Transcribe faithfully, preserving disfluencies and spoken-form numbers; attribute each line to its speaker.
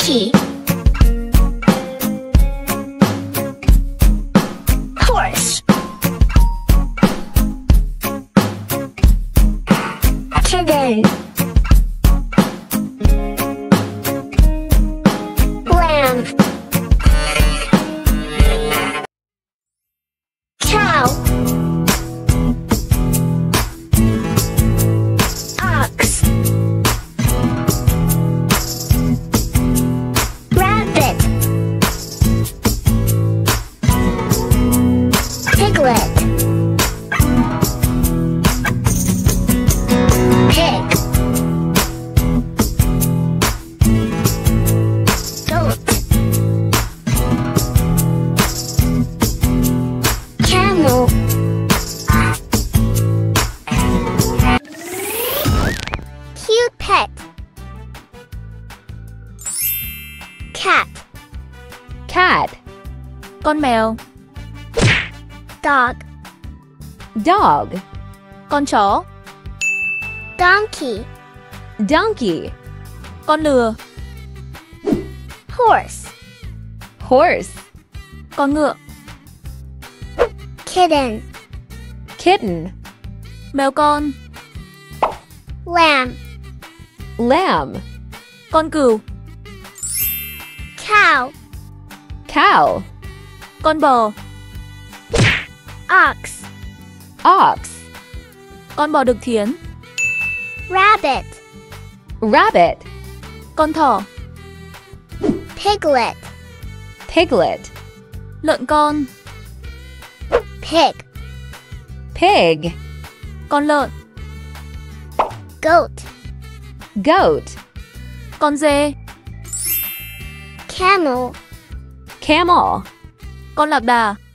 Speaker 1: Donkey. Horse. Kitten. Lamb. Cow. Ox. Rabbit. Piglet. Pig. Goat. Camel. Cute pet. Cat.
Speaker 2: Cat.
Speaker 3: Con mèo.
Speaker 1: Dog.
Speaker 2: Dog.
Speaker 3: Con chó.
Speaker 1: Donkey.
Speaker 2: Donkey.
Speaker 3: Con lừa.
Speaker 1: Horse.
Speaker 2: Horse.
Speaker 3: Con ngựa.
Speaker 1: Kitten.
Speaker 2: Kitten.
Speaker 3: Mèo con.
Speaker 1: Lamb.
Speaker 2: Lamb.
Speaker 3: Con cừu.
Speaker 1: Cow.
Speaker 2: Cow.
Speaker 3: Con bò.
Speaker 1: Ox.
Speaker 2: Ox.
Speaker 3: Con bò đực thiến.
Speaker 1: Rabbit.
Speaker 2: Rabbit.
Speaker 3: Con thỏ.
Speaker 1: Piglet.
Speaker 2: Piglet.
Speaker 3: Lợn con.
Speaker 1: Pig.
Speaker 2: Pig.
Speaker 3: Con lợn.
Speaker 1: Goat.
Speaker 2: Goat.
Speaker 3: Con dê.
Speaker 1: Camel.
Speaker 2: Camel.
Speaker 3: Con lạc đà.